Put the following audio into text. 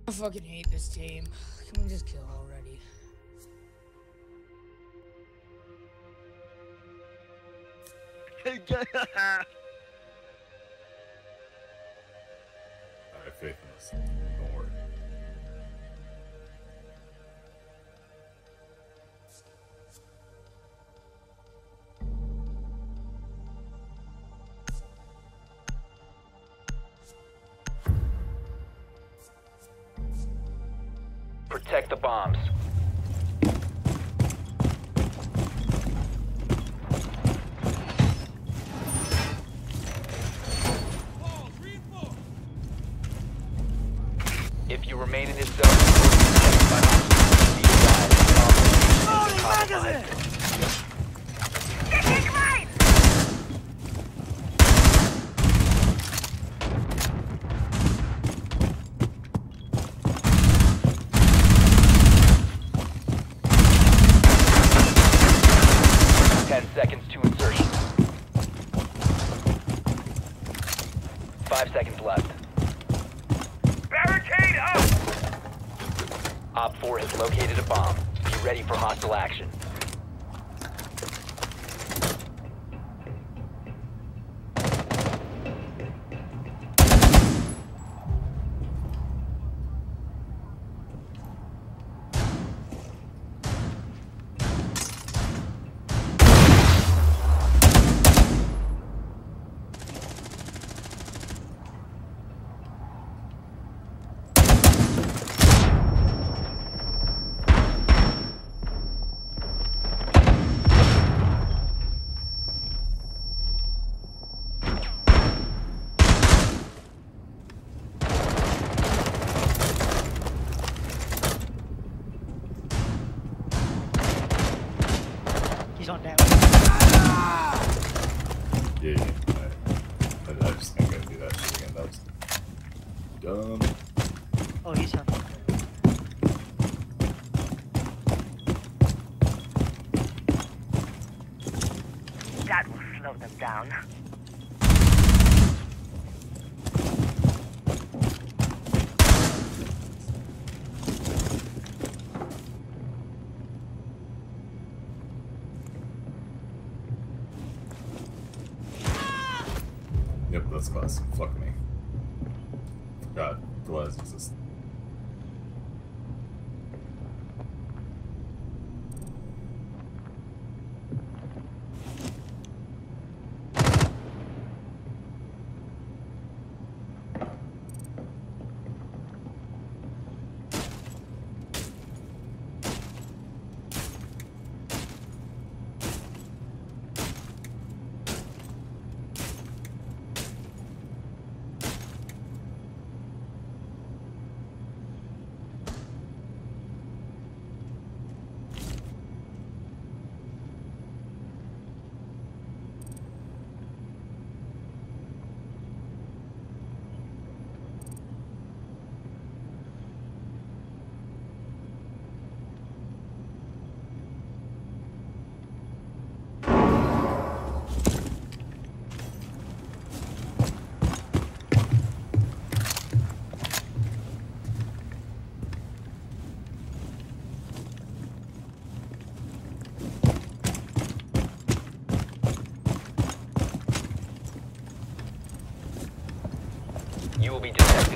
I fucking hate this team. Can we just kill already? I have faith in us. Don't worry. Protect the bombs. If you remain in this zone, seconds to insertion. 5 seconds left. Barricade up! Op 4 has located a bomb. Be ready for hostile action. He's on down. Yeah, I just ain't gonna do that shit again. That was dumb. Oh, he's on. That will slow them down. Yep, that's classic. Fuck me. Forgot Glass exists. You will be detected